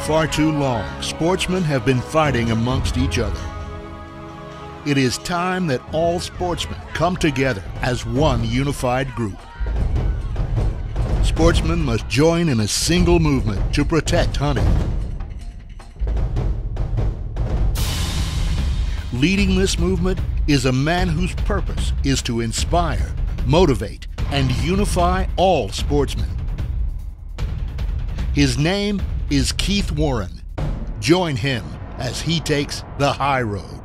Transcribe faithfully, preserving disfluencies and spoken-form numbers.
far too long, sportsmen have been fighting amongst each other. It is time that all sportsmen come together as one unified group. Sportsmen must join in a single movement to protect hunting. Leading this movement is a man whose purpose is to inspire, motivate, and unify all sportsmen. His name is Keith Warren. Join him as he takes the high road.